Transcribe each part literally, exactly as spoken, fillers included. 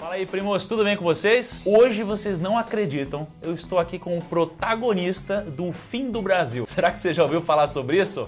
Fala aí, primos, tudo bem com vocês? Hoje vocês não acreditam, eu estou aqui com o protagonista do fim do Brasil. Será que você já ouviu falar sobre isso?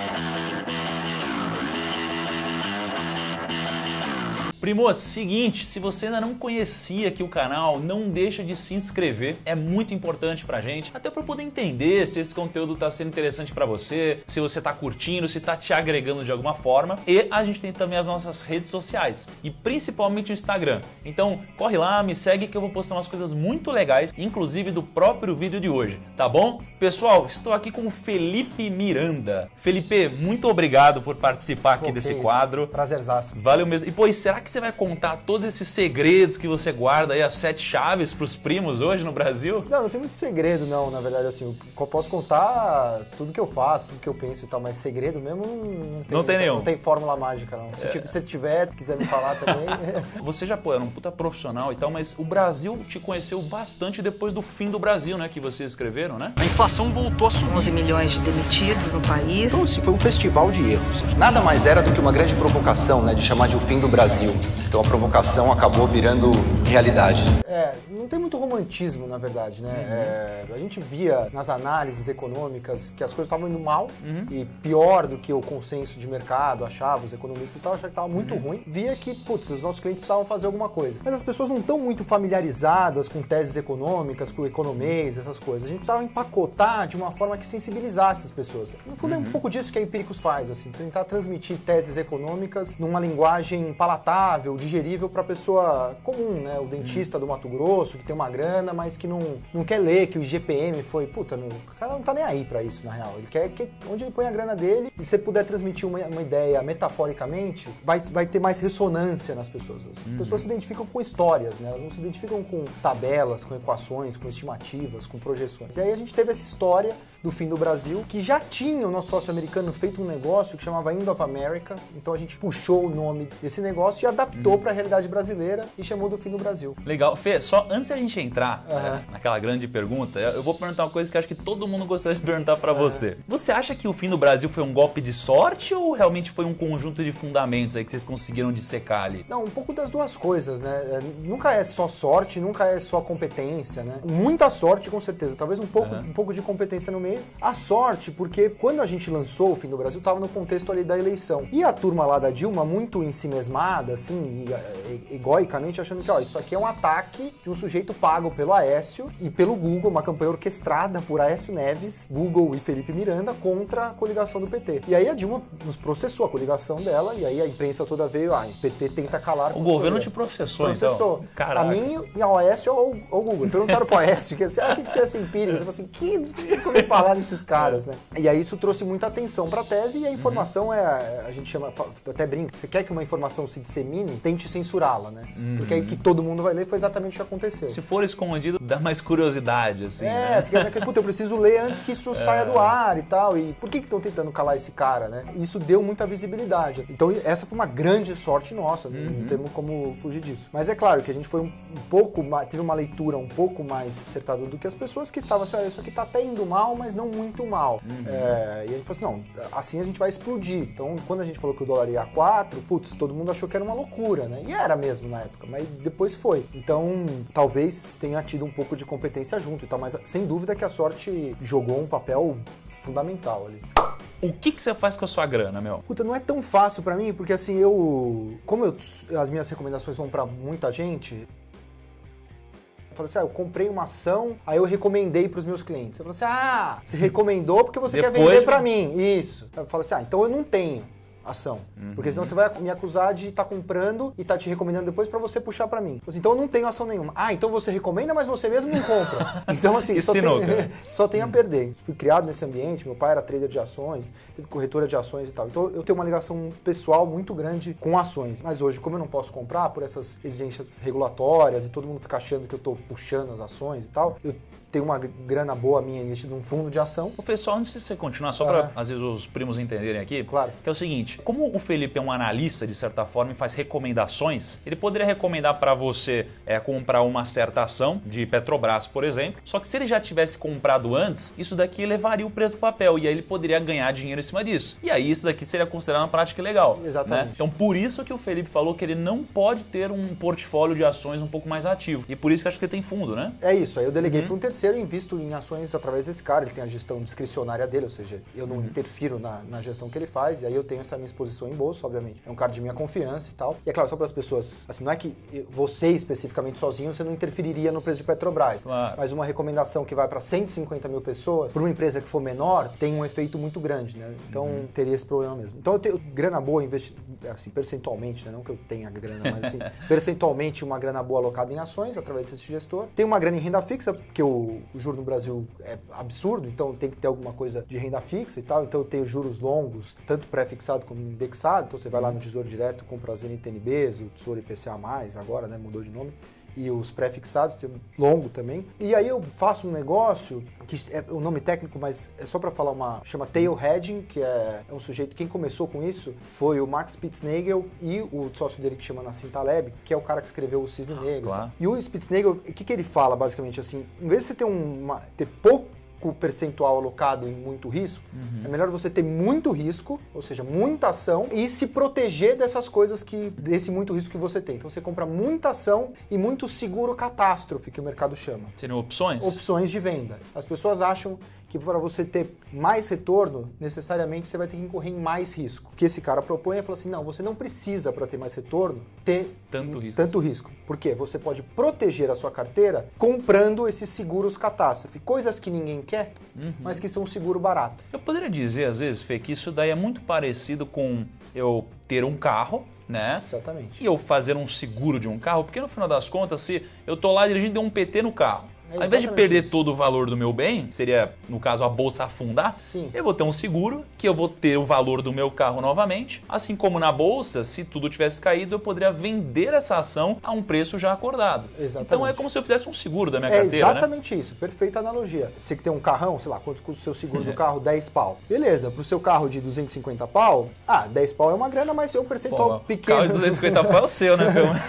Primo, seguinte, se você ainda não conhecia aqui o canal, não deixa de se inscrever, é muito importante pra gente, até pra poder entender se esse conteúdo tá sendo interessante pra você, se você tá curtindo, se tá te agregando de alguma forma. E a gente tem também as nossas redes sociais, e principalmente o Instagram. Então, corre lá, me segue que eu vou postar umas coisas muito legais, inclusive do próprio vídeo de hoje, tá bom? Pessoal, estou aqui com o Felipe Miranda. Felipe, muito obrigado por participar aqui Pô, desse quadro. Prazerzaço. Valeu mesmo. E, pô, será que você vai contar todos esses segredos que você guarda aí, as sete chaves pros primos hoje no Brasil? Não, não tem muito segredo não, na verdade, assim, eu posso contar tudo que eu faço, tudo que eu penso e tal, mas segredo mesmo não, não tem, não tem nenhum. Não tem fórmula mágica não. Se, é. se tiver, quiser me falar também. Você já, pô, era um puta profissional e tal, mas o Brasil te conheceu bastante depois do fim do Brasil, né, que vocês escreveram, né? A inflação voltou a subir. onze milhões de demitidos no país. Então, assim, foi um festival de erros. Nada mais era do que uma grande provocação, né, de chamar de o fim do Brasil. Então a provocação acabou virando realidade. É, não tem muito romantismo, na verdade, né? Uhum. É, a gente via nas análises econômicas que as coisas estavam indo mal uhum. e pior do que o consenso de mercado achava, os economistas e tal, achavam que estava muito uhum. ruim. Via que, putz, os nossos clientes precisavam fazer alguma coisa. Mas as pessoas não estão muito familiarizadas com teses econômicas, com economês, essas coisas. A gente precisava empacotar de uma forma que sensibilizasse as pessoas. No fundo, uhum. é um pouco disso que a Empíricos faz, assim, tentar transmitir teses econômicas numa linguagem palatável, digerível para a pessoa comum, né? O dentista do Mato Grosso, que tem uma grana, mas que não, não quer ler que o I G P M foi... Puta, não, o cara não tá nem aí para isso, na real. Ele quer que onde ele põe a grana dele, e se você puder transmitir uma, uma ideia metaforicamente, vai, vai ter mais ressonância nas pessoas. As uhum. pessoas se identificam com histórias, né? Elas não se identificam com tabelas, com equações, com estimativas, com projeções. E aí a gente teve essa história do fim do Brasil, que já tinha o nosso sócio americano feito um negócio que chamava End of America, então a gente puxou o nome desse negócio e adaptou uhum. para a realidade brasileira e chamou do fim do Brasil. Legal. Fê, só antes da gente entrar uhum. né, naquela grande pergunta, eu vou perguntar uma coisa que acho que todo mundo gostaria de perguntar para uhum. você. Você acha que o fim do Brasil foi um golpe de sorte ou realmente foi um conjunto de fundamentos aí que vocês conseguiram dissecar ali? Não, um pouco das duas coisas, né? Nunca é só sorte, nunca é só competência, né? Muita sorte, com certeza. Talvez um pouco, uhum. um pouco de competência no meio. A sorte, porque quando a gente lançou o Fim do Brasil, estava no contexto ali da eleição. E a turma lá da Dilma, muito ensimesmada, assim, egoicamente, achando que, ó, isso aqui é um ataque de um sujeito pago pelo Aécio e pelo Google, uma campanha orquestrada por Aécio Neves, Google e Felipe Miranda contra a coligação do P T. E aí a Dilma nos processou a coligação dela, e aí a imprensa toda veio, ah, o P T tenta calar... O governo te processou, processou. Então? Caraca. A mim, ao Aécio ou ao Google. Perguntaram pro Aécio, que ah, o que você é essa empírica? Você falou assim, que tem como falar nesses caras, né? E aí isso trouxe muita atenção pra tese, e a informação uhum. é, a gente chama, até brinca, você quer que uma informação se dissemine, tente censurá-la, né? Uhum. Porque aí que todo mundo vai ler foi exatamente o que aconteceu. Se for escondido, dá mais curiosidade, assim, É, né? fica, puta, eu preciso ler antes que isso é. saia do ar e tal, e por que estão tentando calar esse cara, né? Isso deu muita visibilidade. Então essa foi uma grande sorte nossa, uhum. não temos como fugir disso. Mas é claro que a gente foi um, um pouco, teve uma leitura um pouco mais acertada do que as pessoas que estavam assim, olha, isso aqui tá até indo mal, mas não muito mal. Uhum. É, e a gente falou assim, não, assim a gente vai explodir. Então, quando a gente falou que o dólar ia a quatro, putz, todo mundo achou que era uma loucura, né? E era mesmo na época, mas depois foi. Então, talvez tenha tido um pouco de competência junto e tal, mas sem dúvida que a sorte jogou um papel fundamental ali. O que, que você faz com a sua grana, meu? Puta, não é tão fácil pra mim, porque assim, eu... Como eu, as minhas recomendações vão pra muita gente... Eu falei assim, ah, eu comprei uma ação, aí eu recomendei pros meus clientes. Eu falei assim, ah, você recomendou porque você Depois... quer vender pra mim. Isso. Eu falei assim, ah, então eu não tenho ação. Uhum. Porque senão você vai me acusar de estar tá comprando e tá te recomendando depois pra você puxar pra mim. Assim, então eu não tenho ação nenhuma. Ah, então você recomenda, mas você mesmo não compra. Então assim, só tem, só tem a perder. Fui criado nesse ambiente, meu pai era trader de ações, teve corretora de ações e tal. Então eu tenho uma ligação pessoal muito grande com ações. Mas hoje, como eu não posso comprar por essas exigências regulatórias e todo mundo fica achando que eu tô puxando as ações e tal, eu tenho uma grana boa minha investida num fundo de ação. Ô Fê, só antes de você continuar, só ah. pra às vezes os primos entenderem aqui, claro. que é o seguinte, seguinte, como o Felipe é um analista, de certa forma, e faz recomendações, ele poderia recomendar para você é, comprar uma certa ação de Petrobras, por exemplo, só que se ele já tivesse comprado antes, isso daqui elevaria o preço do papel, e aí ele poderia ganhar dinheiro em cima disso. E aí isso daqui seria considerado uma prática ilegal. Exatamente. Né? Então por isso que o Felipe falou que ele não pode ter um portfólio de ações um pouco mais ativo. E por isso que acho que você tem fundo, né? É isso, aí eu deleguei Uhum. para um terceiro e invisto em ações através desse cara, ele tem a gestão discricionária dele, ou seja, eu não Uhum. interfiro na, na gestão que ele faz, e aí eu tenho essa minha exposição em bolsa, obviamente. É um cara de minha confiança e tal. E é claro, só para as pessoas, assim, não é que você especificamente sozinho, você não interferiria no preço de Petrobras, Claro. mas uma recomendação que vai para cento e cinquenta mil pessoas, para uma empresa que for menor, tem um efeito muito grande, né? Então uhum. teria esse problema mesmo. Então eu tenho grana boa, investi... assim, percentualmente, né? Não que eu tenha grana, mas assim, percentualmente uma grana boa alocada em ações, através desse gestor. Tem uma grana em renda fixa, porque o, o juro no Brasil é absurdo, então tem que ter alguma coisa de renda fixa e tal. Então eu tenho juros longos, tanto pré-fixado como indexado. Então você vai lá no Tesouro Direto, compra as N T N Bs, o Tesouro I P C A mais, agora, né? Mudou de nome. E os pré-fixados, tem longo também. E aí eu faço um negócio, que é o nome técnico, mas é só para falar uma... chama Tail Hedging, que é, é um sujeito... Quem começou com isso foi o Mark Spitznagel e o sócio dele que chama Nassim Taleb, que é o cara que escreveu o Cisne Negro. Claro. E o Spitznagel, o que, que ele fala, basicamente, assim? Em vez de você ter, uma, ter pouco percentual alocado em muito risco, uhum. é melhor você ter muito risco, ou seja, muita ação, e se proteger dessas coisas que, desse muito risco que você tem. Então você compra muita ação e muito seguro catástrofe, que o mercado chama. Seriam opções? Opções de venda. As pessoas acham que para você ter mais retorno, necessariamente você vai ter que incorrer em mais risco. O que esse cara propõe é falar assim, não, você não precisa, para ter mais retorno, ter tanto risco. Tanto risco. Por quê? Você pode proteger a sua carteira comprando esses seguros catástrofe. Coisas que ninguém quer, uhum. mas que são um seguro barato. Eu poderia dizer, às vezes, Fê, que isso daí é muito parecido com eu ter um carro, né? Exatamente. E eu fazer um seguro de um carro, porque no final das contas, se eu tô lá dirigindo e dei um P T no carro, É Ao invés de perder isso. todo o valor do meu bem, seria, no caso, a bolsa afundar, Sim. eu vou ter um seguro, que eu vou ter o valor do meu carro novamente. Assim como na bolsa, se tudo tivesse caído, eu poderia vender essa ação a um preço já acordado. Exatamente. Então é como se eu fizesse um seguro da minha é carteira, exatamente né? isso, perfeita analogia. Você que tem um carrão, sei lá, quanto custa o seu seguro É. do carro? dez pau. Beleza, pro seu carro de duzentos e cinquenta pau, ah, dez pau é uma grana, mas é um percentual Pô, pequeno. O carro de duzentos e cinquenta pau é o seu, né?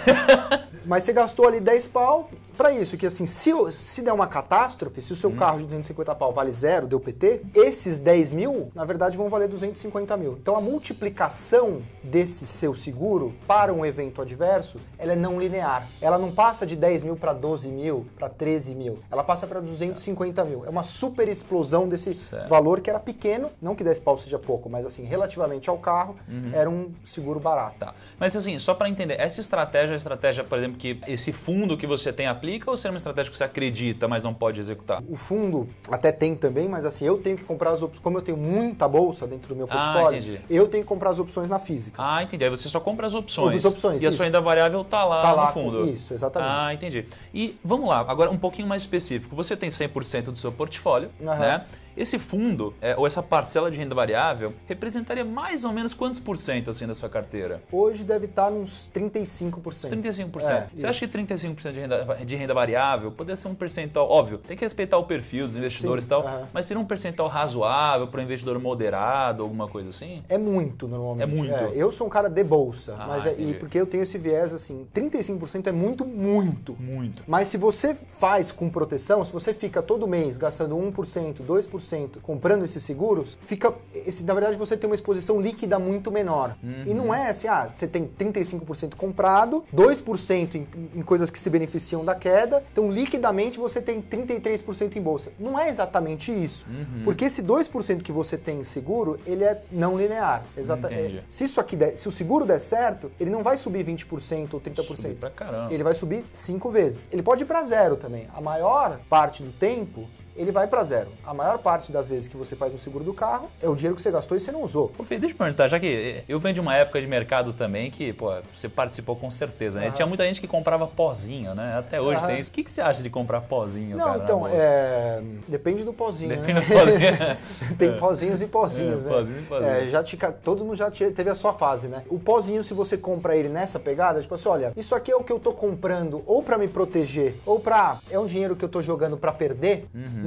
Mas você gastou ali dez pau para isso, que assim, se, se der uma catástrofe, se o seu hum. carro de duzentos e cinquenta pau vale zero, deu P T, esses dez mil, na verdade, vão valer duzentos e cinquenta mil. Então a multiplicação desse seu seguro para um evento adverso, ela é não linear. Ela não passa de dez mil para doze mil, para treze mil. Ela passa para duzentos e cinquenta mil. É uma super explosão desse certo. valor que era pequeno, não que dez pau seja pouco, mas assim, relativamente ao carro, uhum. era um seguro barato. Tá. Mas assim, só para entender, essa estratégia é a estratégia, por exemplo, que esse fundo que você tem aplica, ou se é uma estratégia que você acredita, mas não pode executar? O fundo até tem também, mas assim, eu tenho que comprar as opções, como eu tenho muita bolsa dentro do meu portfólio, ah, eu tenho que comprar as opções na física. Ah, entendi. Aí você só compra as opções. As opções, E a isso. sua renda variável tá lá tá no lá fundo. Com isso, exatamente. Ah, entendi. E vamos lá, agora um pouquinho mais específico. Você tem cem por cento do seu portfólio, uhum. né? Esse fundo, é, ou essa parcela de renda variável, representaria mais ou menos quantos por cento assim da sua carteira? Hoje deve estar uns trinta e cinco por cento. trinta e cinco por cento. É, Você isso. acha que trinta e cinco por cento de renda, de renda variável poderia ser um percentual, óbvio, tem que respeitar o perfil dos investidores Sim, e tal, uhum. mas seria um percentual razoável para um investidor moderado, alguma coisa assim? É muito, normalmente. É muito? É, eu sou um cara de bolsa, Ah, mas é, e porque eu tenho esse viés, assim, trinta e cinco por cento é muito, muito. Muito. Mas se você faz com proteção, se você fica todo mês gastando um por cento, dois por cento, comprando esses seguros, fica, esse, na verdade você tem uma exposição líquida muito menor. Uhum. E não é assim, ah, você tem trinta e cinco por cento comprado, dois por cento em, em coisas que se beneficiam da queda, então liquidamente você tem trinta e três por cento em bolsa. Não é exatamente isso. Uhum. Porque esse dois por cento que você tem em seguro, ele é não linear. Exata, é, se isso aqui der, se o seguro der certo, ele não vai subir vinte por cento ou trinta por cento. Subir pra caramba. Ele vai subir cinco vezes. Ele pode ir para zero também. A maior parte do tempo, ele vai para zero. A maior parte das vezes que você faz um seguro do carro é o dinheiro que você gastou e você não usou. Pô, Fê, deixa eu perguntar, já que eu venho de uma época de mercado também que, pô, você participou com certeza, né? Uhum. Tinha muita gente que comprava pozinho, né? Até hoje uhum. tem isso. O que, que você acha de comprar pozinho, Não, cara, então, é... depende do pozinho, Depende né? do pozinho. Tem pozinhos e pozinhos, é, né? Pozinho e pozinho. É, já te... Todo mundo já teve a sua fase, né? O pozinho, se você compra ele nessa pegada, tipo assim, olha, isso aqui é o que eu tô comprando ou para me proteger, ou para é um dinheiro que eu tô jogando para perder, uhum.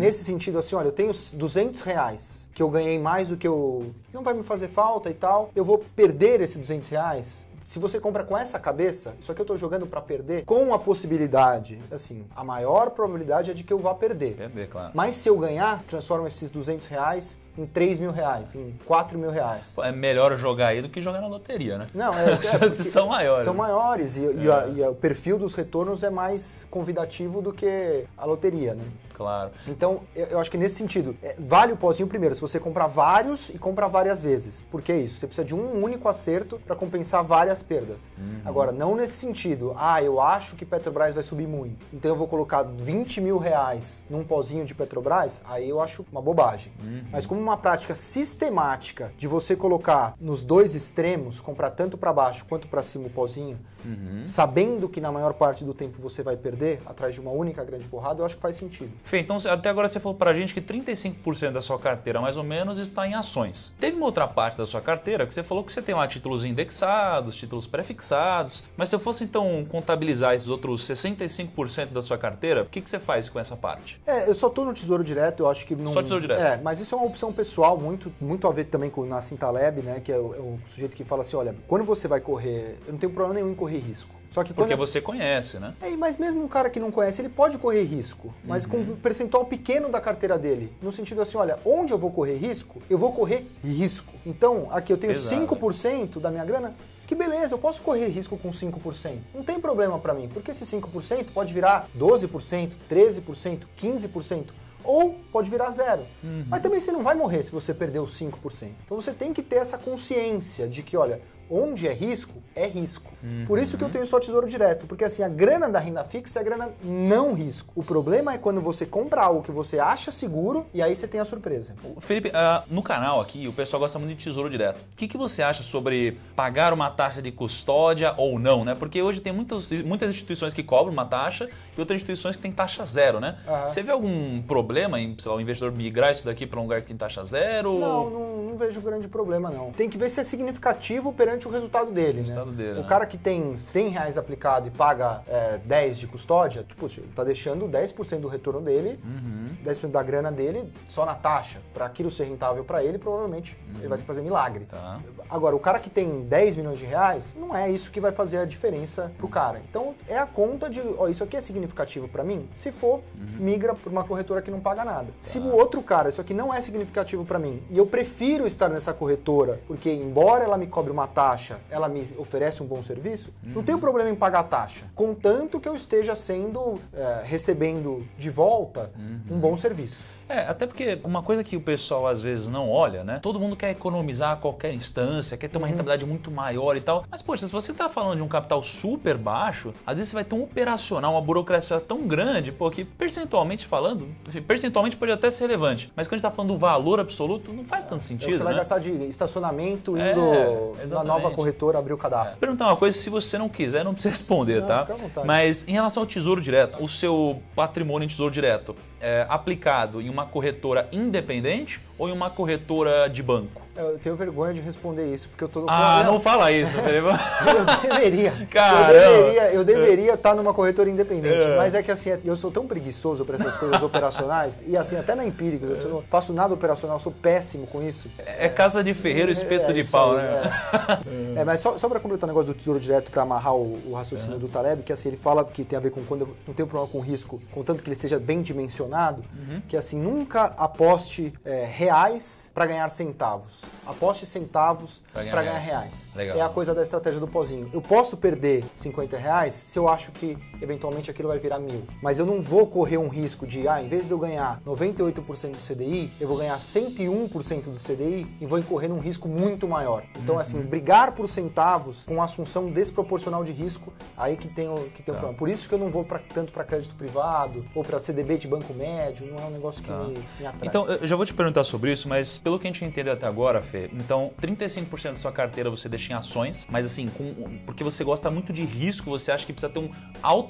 nesse sentido assim, olha, eu tenho duzentos reais que eu ganhei mais do que eu... não vai me fazer falta e tal, eu vou perder esses duzentos reais? Se você compra com essa cabeça, isso aqui eu tô jogando para perder, com a possibilidade, assim, a maior probabilidade é de que eu vá perder. Perder, claro. Mas se eu ganhar, transformo esses duzentos reais em três mil reais, em quatro mil reais. É melhor jogar aí do que jogar na loteria, né? Não, é, as chances são maiores. São maiores e, é. e, a, e a, o perfil dos retornos é mais convidativo do que a loteria, né? Claro. Então, eu, eu acho que nesse sentido, é, vale o pozinho primeiro, se você comprar vários e comprar várias vezes. Por que isso? Você precisa de um único acerto para compensar várias perdas. Uhum. Agora, não nesse sentido, ah, eu acho que Petrobras vai subir muito, então eu vou colocar vinte mil reais num pozinho de Petrobras, aí eu acho uma bobagem. Uhum. Mas como uma prática sistemática de você colocar nos dois extremos, comprar tanto para baixo quanto para cima o pozinho, uhum. sabendo que na maior parte do tempo você vai perder atrás de uma única grande porrada, eu acho que faz sentido. Fê, então até agora você falou pra gente que trinta e cinco por cento da sua carteira, mais ou menos, está em ações. Teve uma outra parte da sua carteira que você falou que você tem lá títulos indexados, títulos prefixados, mas se eu fosse então contabilizar esses outros sessenta e cinco por cento da sua carteira, o que, que você faz com essa parte? É, eu só tô no Tesouro Direto, eu acho que não... Só Tesouro Direto? É, mas isso é uma opção pessoal, muito, muito a ver também com o Nassim Taleb, né, que é o, é o sujeito que fala assim, olha, quando você vai correr, eu não tenho problema nenhum em correr risco. Só que Porque quando... você conhece, né? É, mas mesmo um cara que não conhece, ele pode correr risco, mas uhum. com um percentual pequeno da carteira dele. No sentido assim, olha, onde eu vou correr risco, eu vou correr risco. Então, aqui eu tenho Exato. cinco por cento da minha grana, que beleza, eu posso correr risco com cinco por cento. Não tem problema para mim, porque esse cinco por cento pode virar doze por cento, treze por cento, quinze por cento. Ou pode virar zero. Uhum. Mas também você não vai morrer se você perder os cinco por cento. Então você tem que ter essa consciência de que, olha, onde é risco, é risco. Uhum. Por isso que eu tenho só Tesouro Direto. Porque assim, a grana da renda fixa é a grana não risco. O problema é quando você compra algo que você acha seguro e aí você tem a surpresa. Felipe, uh, no canal aqui o pessoal gosta muito de Tesouro Direto. O que, que você acha sobre pagar uma taxa de custódia ou não, né? Porque hoje tem muitas, muitas instituições que cobram uma taxa e outras instituições que têm taxa zero, né? Uhum. Você vê algum problema em, sei lá, o investidor migrar isso daqui para um lugar que tem taxa zero? Não, não, não vejo grande problema, não. Tem que ver se é significativo perante o resultado dele, o resultado né? Dele, o né? cara que tem cem reais aplicado e paga é, dez de custódia, tipo, ele tá deixando dez por cento do retorno dele, uhum. dez por cento da grana dele só na taxa. Para aquilo ser rentável para ele, provavelmente uhum. ele vai ter que fazer milagre. Tá. Agora, o cara que tem dez milhões de reais, não é isso que vai fazer a diferença pro cara. Então, é a conta de, ó, isso aqui é significativo para mim? Se for, uhum. migra para uma corretora que não paga nada. Tá. Se o outro cara, isso aqui não é significativo para mim, e eu prefiro estar nessa corretora, porque embora ela me cobre uma taxa, ela me oferece um bom serviço, uhum. não tenho problema em pagar a taxa, contanto que eu esteja sendo, é, recebendo de volta uhum. um bom serviço. É, até porque uma coisa que o pessoal às vezes não olha, né? Todo mundo quer economizar a qualquer instância, quer ter uma uhum. rentabilidade muito maior e tal. Mas, poxa, se você tá falando de um capital super baixo, às vezes você vai ter um operacional, uma burocracia tão grande, pô, que percentualmente falando, percentualmente pode até ser relevante. Mas quando a gente tá falando do valor absoluto, não faz tanto sentido, é, você né? vai gastar de estacionamento indo é, na nova corretora abrir o cadastro. É. Vou perguntar uma coisa, se você não quiser, não precisa responder, não, tá? Fica à vontade. Mas em relação ao Tesouro Direto, o seu patrimônio em Tesouro Direto é aplicado em uma corretora independente ou em uma corretora de banco? Eu tenho vergonha de responder isso, porque eu tô... Ah, não fala isso, Felipe. Eu deveria. Caramba. Eu deveria, eu deveria estar numa corretora independente. É. Mas é que assim, eu sou tão preguiçoso para essas coisas operacionais, e assim, até na Empíricos, assim, eu não faço nada operacional, eu sou péssimo com isso. É, é casa de ferreiro, espeto é, é de pau, aí, né? É, é mas só, só para completar o negócio do Tesouro Direto, para amarrar o, o raciocínio é. do Taleb, que assim, ele fala que tem a ver com quando eu não tenho problema com risco, contanto que ele seja bem dimensionado, uhum. que assim, nunca aposte é, reais para ganhar centavos. Aposte centavos para ganhar, ganhar reais. Legal. É a coisa da estratégia do pozinho. Eu posso perder cinquenta reais se eu acho que eventualmente aquilo vai virar mil. Mas eu não vou correr um risco de, ah, em vez de eu ganhar noventa e oito por cento do C D I, eu vou ganhar cento e um por cento do C D I e vou incorrer num risco muito maior. Então, uhum. assim, brigar por centavos com assunção desproporcional de risco, aí que tem o, que tem tá. o problema. Por isso que eu não vou pra, tanto para crédito privado ou para C D B de banco médio, não é um negócio que tá. me, me atrai. Então, eu já vou te perguntar sobre isso, mas pelo que a gente entendeu até agora, Fê, então trinta e cinco por cento da sua carteira você deixa em ações, mas assim, com, porque você gosta muito de risco, você acha que precisa ter um alto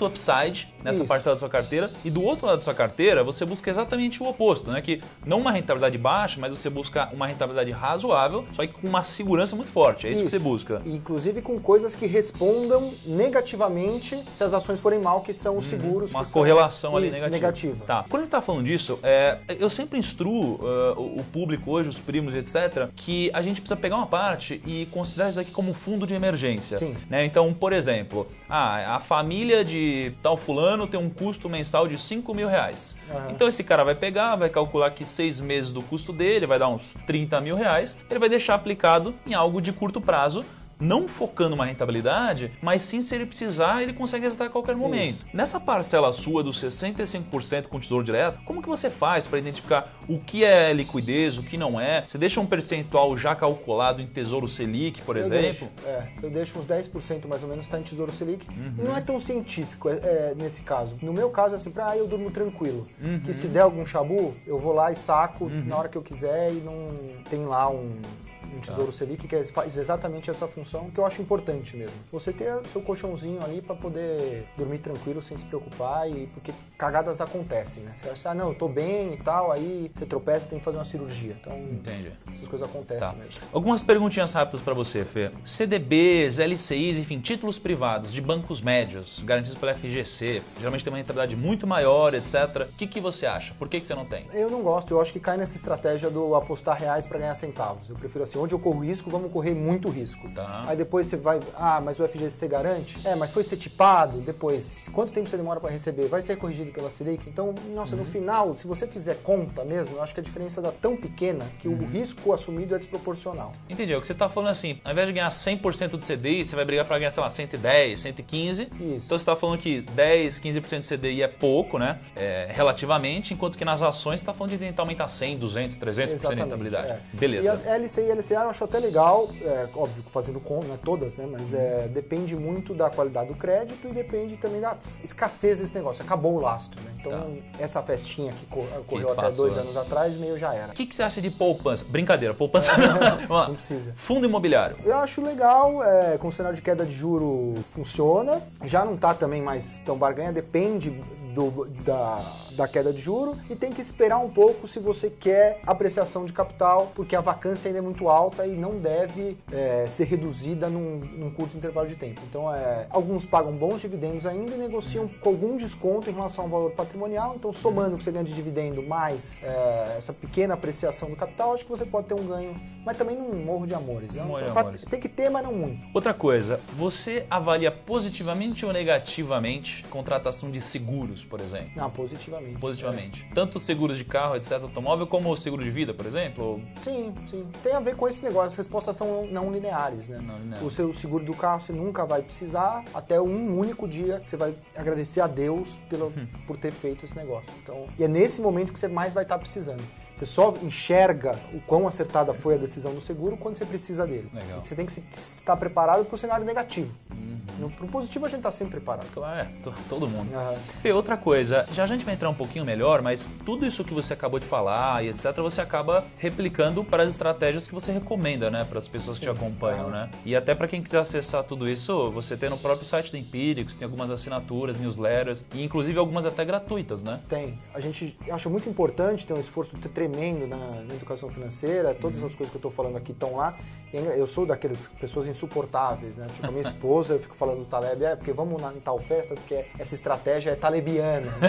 alto upside nessa Isso. parcela da sua carteira, e do outro lado da sua carteira você busca exatamente o oposto, né? Que não uma rentabilidade baixa, mas você busca uma rentabilidade razoável, só que com uma segurança muito forte. É isso, isso. que você busca. Inclusive com coisas que respondam negativamente se as ações forem mal, que são os seguros. Uma que correlação são... ali isso, negativa. negativa. Tá. Quando a gente está falando disso, é, eu sempre instruo uh, o público hoje, os primos, etcétera, que a gente precisa pegar uma parte e considerar isso aqui como fundo de emergência. Sim. Né? Então, por exemplo, ah, a família de tal fulano tem um custo mensal de cinco mil reais. Uhum. Então esse cara vai pegar, vai calcular que seis meses do custo dele vai dar uns trinta mil reais, ele vai deixar aplicado em algo de curto prazo, não focando uma rentabilidade, mas sim se ele precisar, ele consegue executar a qualquer momento. Isso. Nessa parcela sua dos sessenta e cinco por cento com Tesouro Direto, como que você faz para identificar o que é liquidez, o que não é? Você deixa um percentual já calculado em Tesouro Selic, por eu exemplo? Deixo, é, eu deixo uns dez por cento mais ou menos está em Tesouro Selic. Uhum. E não é tão científico é, é, nesse caso. No meu caso é assim, ah, eu durmo tranquilo. Uhum. Que se der algum chabu, eu vou lá e saco uhum. na hora que eu quiser e não tem lá um... um Tesouro Selic que faz exatamente essa função que eu acho importante mesmo. Você ter seu colchãozinho ali para poder dormir tranquilo sem se preocupar, e porque cagadas acontecem, né? Você acha, ah, não, eu tô bem e tal, aí você tropeça e tem que fazer uma cirurgia. Então, entendi. Essas coisas acontecem tá. mesmo. Algumas perguntinhas rápidas para você, Fê. C D Bs, L C Is, enfim, títulos privados de bancos médios, garantidos pela F G C, geralmente tem uma rentabilidade muito maior, etcétera. O que, que você acha? Por que, que você não tem? Eu não gosto, eu acho que cai nessa estratégia do apostar reais para ganhar centavos. Eu prefiro assim, onde eu corro risco, vamos correr muito risco. Tá. Aí depois você vai, ah, mas o F G C garante? É, mas foi ser tipado, depois, quanto tempo você demora para receber? Vai ser corrigido pela Selic? Então, nossa, uhum. no final, se você fizer conta mesmo, eu acho que a diferença dá tão pequena que uhum. o risco assumido é desproporcional. Entendi, é o que você está falando assim, ao invés de ganhar cem por cento do C D I, você vai brigar para ganhar, sei lá, cento e dez, cento e quinze. Isso. Então você está falando que dez, quinze por cento do C D I é pouco, né? É, relativamente, enquanto que nas ações você está falando de tentar aumentar cem, duzentos, trezentos por cento de rentabilidade. É. Beleza. E a L C I e L C A eu acho até legal, é, óbvio, fazendo conta, não é todas, né? Mas é, depende muito da qualidade do crédito e depende também da escassez desse negócio. Acabou o lastro, né? Então, tá. essa festinha que ocorreu que até passou, dois anos atrás, meio já era. O que, que você acha de poupança? Brincadeira, poupança não. Vamos lá. Não precisa. Fundo imobiliário. Eu acho legal, é, com o cenário de queda de juro funciona. Já não está também mais tão barganha, depende do, da, da queda de juro, e tem que esperar um pouco se você quer apreciação de capital, porque a vacância ainda é muito alta e não deve é, ser reduzida num, num curto intervalo de tempo. Então, é, alguns pagam bons dividendos ainda e negociam com algum desconto em relação ao valor patrimonial. Então, somando o que você ganha de dividendo mais é, essa pequena apreciação do capital, acho que você pode ter um ganho, mas também não morro de amores. Não, morro de pra, amores. Tem que ter, mas não muito. Outra coisa, você avalia positivamente ou negativamente contratação de seguros, por exemplo? Não, positivamente. Positivamente. É. Tanto seguros de carro, etcétera, automóvel, como o seguro de vida, por exemplo? Sim, sim. Tem a ver com esse negócio. As respostas são não lineares, né? Não lineares. O seu seguro do carro você nunca vai precisar até um único dia que você vai agradecer a Deus pelo, hum. por ter feito esse negócio. Então, e é nesse momento que você mais vai estar precisando. Você só enxerga o quão acertada foi a decisão do seguro quando você precisa dele. Legal. Você tem que estar preparado para o cenário negativo. Uhum. Para o positivo a gente está sempre preparado. Claro, é, todo mundo. Uhum. E outra coisa, já a gente vai entrar um pouquinho melhor, mas tudo isso que você acabou de falar e etcétera, você acaba replicando para as estratégias que você recomenda, né? Para as pessoas Sim. que te acompanham, uhum. né? E até para quem quiser acessar tudo isso, você tem no próprio site da Empíricos, tem algumas assinaturas, newsletters, e inclusive algumas até gratuitas, né? Tem. A gente acha muito importante ter um esforço tremendo Na, na educação financeira, todas uhum. as coisas que eu estou falando aqui estão lá. Eu sou daquelas pessoas insuportáveis, né? Com a minha esposa, eu fico falando do Taleb, é porque vamos na, em tal festa, porque essa estratégia é talebiana. Né?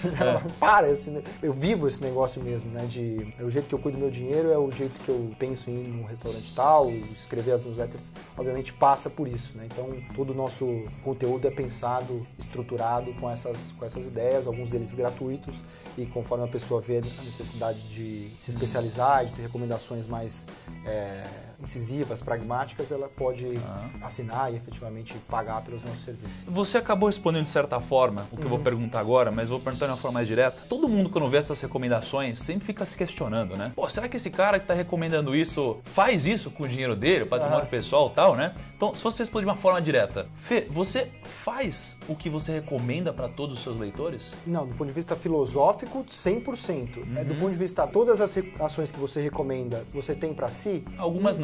é. Para, esse, eu vivo esse negócio mesmo, né? De, o jeito que eu cuido do meu dinheiro é o jeito que eu penso em ir num restaurante tal, escrever as newsletters, obviamente passa por isso, né? Então, todo o nosso conteúdo é pensado, estruturado com essas, com essas ideias, alguns deles gratuitos, e conforme a pessoa vê a necessidade de se especializar, de ter recomendações mais é, incisivas, pragmáticas, ela pode ah. assinar e efetivamente pagar pelos nossos serviços. Você acabou respondendo de certa forma o que uhum. eu vou perguntar agora, mas vou perguntar de uma forma mais direta. Todo mundo, quando vê essas recomendações, sempre fica se questionando, né? Pô, será que esse cara que está recomendando isso faz isso com o dinheiro dele, o patrimônio uhum. pessoal e tal, né? Então, se você responder de uma forma direta, Fê, você faz o que você recomenda para todos os seus leitores? Não, do ponto de vista filosófico, cem por cento. Uhum. É, do ponto de vista, todas as ações que você recomenda, você tem para si? Algumas não.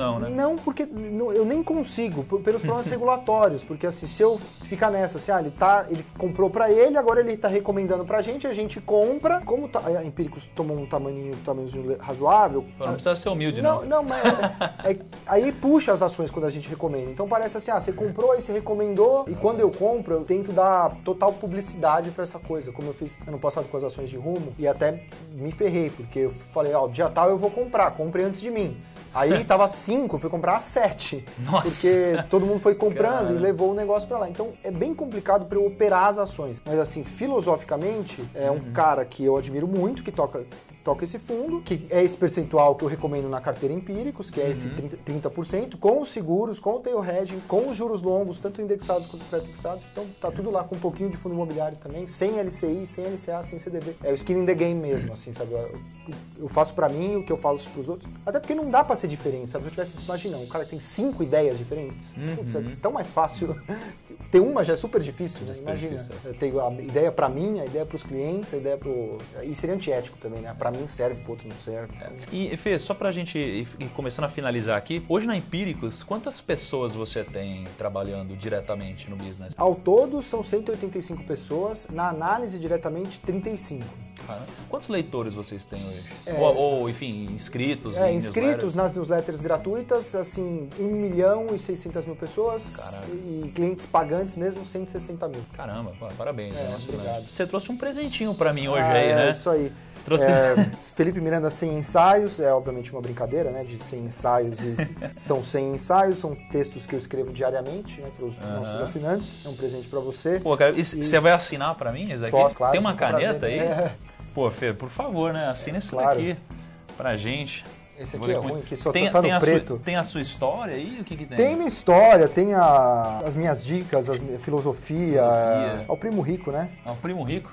não, né? Não, porque não- eu nem consigo, por- pelos problemas regulatórios, porque assim, se eu ficar nessa, assim, ah, ele, tá, ele comprou pra ele, agora ele tá recomendando pra gente, a gente compra, como tá, a Empíricos tomou um tamanho, tamanhozinho razoável... Pô, não precisa ser humilde, Não, não. não, mas é- é- aí puxa as ações quando a gente recomenda. Então parece assim, ah, você comprou, aí você recomendou, e quando eu compro, eu tento dar total publicidade pra essa coisa, como eu fiz ano passado com as ações de Rumo, e até me ferrei, porque eu falei, ó, dia tal eu vou comprar, compre antes de mim. Aí tava cinco, eu fui comprar a sete. Nossa. Porque todo mundo foi comprando Cara. e levou o negócio pra lá. Então é bem complicado pra eu operar as ações. Mas assim, filosoficamente, é um cara que eu admiro muito, que toca, toca esse fundo, que é esse percentual que eu recomendo na carteira Empíricos, que é esse trinta, trinta por cento, com os seguros, com o tail hedging, com os juros longos, tanto indexados quanto pré-fixados. Então tá tudo lá com um pouquinho de fundo imobiliário também, sem L C I, sem L C A, sem C D B. É o skin in the game mesmo, assim, sabe? Eu, eu faço pra mim o que eu faço pros outros. Até porque não dá pra ser diferente, sabe? Se eu tivesse, imagina, um cara que tem cinco ideias diferentes. Putz, é tão mais fácil. Ter uma já é super difícil, né? É super Imagina. difícil, Eu tenho a ideia pra mim, a ideia pros clientes, a ideia pro... E seria antiético também, né? Pra mim serve, pro outro não serve. E, Fê, só pra gente ir ir começando a finalizar aqui, hoje na Empíricos, quantas pessoas você tem trabalhando diretamente no business? Ao todo, são cento e oitenta e cinco pessoas, na análise diretamente, trinta e cinco. Caramba. Quantos leitores vocês têm hoje? É. Ou, ou, enfim, inscritos É, em inscritos newsletters? nas newsletters gratuitas, assim, um milhão e seiscentas mil pessoas. Caralho. E clientes pagantes mesmo, cento e sessenta mil. Caramba, pô, parabéns. É, né? Nossa, obrigado. Você trouxe um presentinho pra mim hoje Ah, aí, é, né? isso aí. Trouxe- É, Felipe Miranda cem ensaios, é obviamente uma brincadeira, né? De cem ensaios e são cem ensaios, são textos que eu escrevo diariamente, né? Para os nossos assinantes. É um presente para você. Pô, cara, e você vai assinar pra mim isso aqui? Posso, claro, Tem uma com prazer. caneta aí? É. Pô, Fê, por favor, né? Assina isso claro. daqui pra gente. Esse Vou aqui é ler com- ruim, que só tem, tá tem no a preto. Sua, tem a sua história aí? O que que tem? Tem minha história, tem a- as minhas dicas, a filosofia, Filosofia. ao primo rico, né? É um primo rico?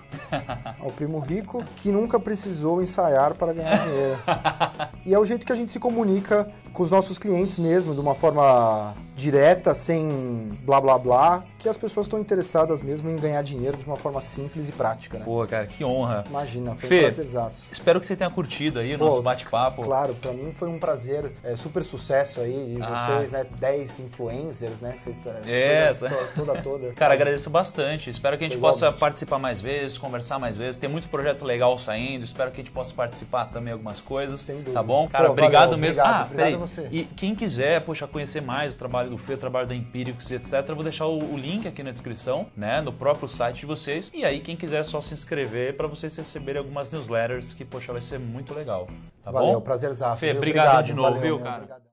Ao primo rico que nunca precisou ensaiar para ganhar dinheiro. E é o jeito que a gente se comunica com os nossos clientes mesmo, de uma forma direta, sem blá blá blá, que as pessoas estão interessadas mesmo em ganhar dinheiro de uma forma simples e prática, né? Pô, cara, que honra. Imagina, foi Fê, um prazerzaço. Espero que você tenha curtido aí o Pô, nosso bate-papo. Claro, pra mim foi um prazer, é, super sucesso aí, e Ah. vocês, né, dez influencers, né, vocês, essas É, coisas to- toda, toda. Cara, agradeço bastante. Espero que a gente Igualmente. possa participar mais vezes, conversar mais vezes. Tem muito projeto legal saindo. Espero que a gente possa participar também algumas coisas. Sem dúvida. Tá bom? Pô, Cara, valeu, obrigado mesmo. obrigado, ah, obrigado peraí. a você. E quem quiser, poxa, conhecer mais o trabalho do Fê, o trabalho da Empíricos e etcétera, eu vou deixar o, o link aqui na descrição, né? No próprio site de vocês. E aí, quem quiser, é só se inscrever para vocês receberem algumas newsletters que, poxa, vai ser muito legal. Tá Valeu, bom? prazerzaço. Fê, viu? obrigado Obrigado, de novo, valeu, viu, meu, cara? obrigado.